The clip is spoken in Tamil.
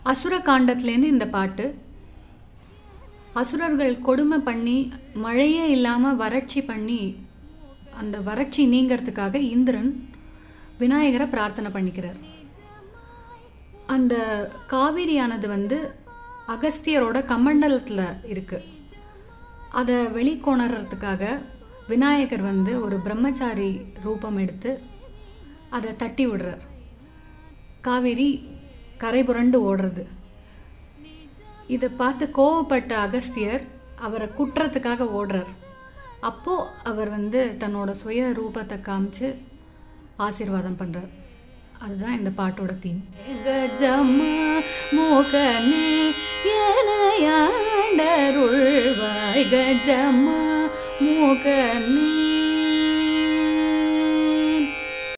அசுர காண்டத்துலேருந்து இந்த பாட்டு. அசுரர்கள் கொடுமை பண்ணி மழையே இல்லாமல் வறட்சி பண்ணி அந்த வறட்சி நீங்கிறதுக்காக இந்திரன் விநாயகரை பிரார்த்தனை பண்ணிக்கிறார். அந்த காவிரியானது அகஸ்தியரோட கமண்டலத்தில் இருக்கு. அதை வெளிக்கொணர்றதுக்காக விநாயகர் ஒரு பிரம்மச்சாரி ரூபம் எடுத்து அதை தட்டி விடுறார். காவிரி கரை புரண்டு ஓடுறது. இதை பார்த்து கோவப்பட்ட அகஸ்தியர் அவரை குற்றத்துக்காக ஓடுறார். அப்போ அவர் தன்னோட சுய ரூபத்தை காமிச்சு ஆசீர்வாதம் பண்றார். அதுதான் இந்த பாட்டோட தீம். கஜமா மோகனே ஏனையாண்டருள்வாய், கஜமா மோகனே